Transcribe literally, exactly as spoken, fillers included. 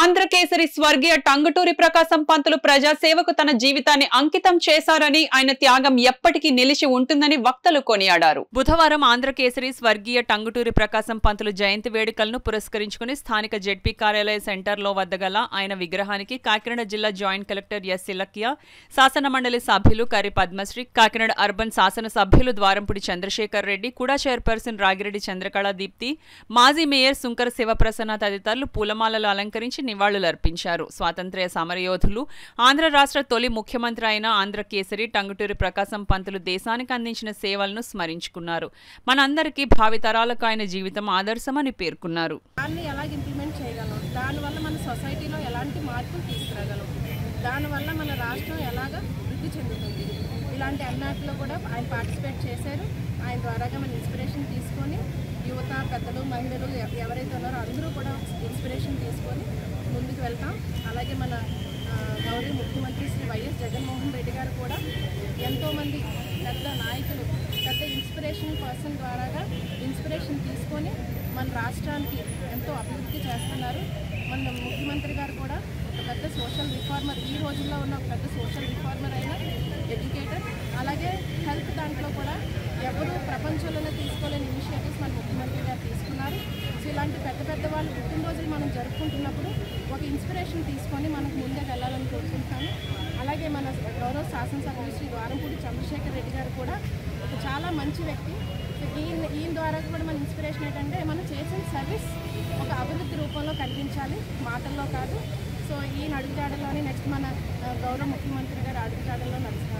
ఆంధ్రకేసరి స్వర్గీయ టంగుటూరి ప్రకాశం పంతులు ప్రజాసేవకు తన జీవితాన్ని అంకితం చేశారని, ఆయన త్యాగం ఎప్పటికీ నిలిచి ఉంటుందని వక్తలు కొనియాడారు. బుధవారం ఆంధ్రకేసరి స్వర్గీయ టంగుటూరి ప్రకాశం పంతులు జయంతి వేడుకలను పురస్కరించుకుని స్థానిక జెడ్పీ కార్యాలయ సెంటర్లో వద్ద గల ఆయన విగ్రహానికి కాకినాడ జిల్లా జాయింట్ కలెక్టర్ ఎస్ ఇలక్య, శాసన మండలి సభ్యులు కరి పద్మశ్రీ, కాకినాడ అర్బన్ శాసన సభ్యులు ద్వారంపూడి చంద్రశేఖర్ రెడ్డి, కూడా చైర్పర్సన్ రాగిరెడ్డి చంద్రకళ దీప్తి, మాజీ మేయర్ సుంకర శివప్రసన్న తదితరులు పూలమాలలు అలంకరించి నివాళులర్పించారు. స్వాతంత్ర్య సమరయోధులు, ఆంధ్ర రాష్ట్ర తొలి ముఖ్యమంత్రి అయిన ఆంధ్రకేసరి టంగుటూరి ప్రకాశం పంతులు దేశానికి అందించిన సేవలను స్మరించుకున్నారు. మనందరికీ భావితరాలకు ఆయన జీవితం ఆదర్శమని పేర్కొన్నారు. దానివల్ల మన సొసైటీలో ఎలాంటి మార్పులు తీసుకురాగలం, దానివల్ల మన రాష్ట్రం ఎలాగ వృద్ధి చెందుతుంది, ఇలాంటి అన్నిటిలో కూడా ఆయన పార్టిసిపేట్ చేశారు. ఆయన ద్వారాగా మన ఇన్స్పిరేషన్ తీసుకొని యువత, పెద్దలు, మహిళలు ఎవరైతే ఉన్నారో అందరూ కూడా ఇన్స్పిరేషన్ తీసుకొని ముందుకు వెళ్తాం. అలాగే మన గౌరవ ముఖ్యమంత్రి శ్రీ వైఎస్ జగన్మోహన్ రెడ్డి గారు కూడా ఎంతోమంది పెద్ద నాయకులు, పెద్ద ఇన్స్పిరేషన్ పర్సన్ ద్వారాగా ఇన్స్పిరేషన్ తీసుకొని మన రాష్ట్రానికి ఎంతో అభివృద్ధి చేస్తున్నారు. మన ముఖ్యమంత్రి గారు కూడా ఒక పెద్ద సోషల్ రిఫార్మర్, ఈ రోజుల్లో ఉన్న ఒక పెద్ద సోషల్ రిఫార్మర్ అయిన ఎడ్యుకేటర్. అలాగే హెల్త్ దాంట్లో కూడా ఎవరు ప్రపంచంలోనే తీసుకోలేని ఇనిషియేటివ్స్ మన ముఖ్యమంత్రి గారు తీసుకున్నారు. సో ఇలాంటి పెద్ద పెద్ద వాళ్ళు పుట్టినరోజులు మనం జరుపుకుంటున్నప్పుడు ఒక ఇన్స్పిరేషన్ తీసుకొని మనకు ముందుకు వెళ్ళాలని కోరుకుంటాను. అలాగే మన గౌరవ శాసనసభ్యులు శ్రీ ద్వారంపూడి చంద్రశేఖర్ రెడ్డి గారు కూడా ఒక చాలా మంచి వ్యక్తి. ఈయన ఈయన ద్వారా కూడా మన ఇన్స్పిరేషన్ ఏంటంటే మనం చేసిన సర్వీస్ ఒక అభివృద్ధి రూపంలో కనిపించాలి, మాటల్లో కాదు. సో ఈయన అడుగుజాడల్లోనే నెక్స్ట్ మన గౌరవ ముఖ్యమంత్రి గారు అడుగుజాడల్లో నడుస్తారు.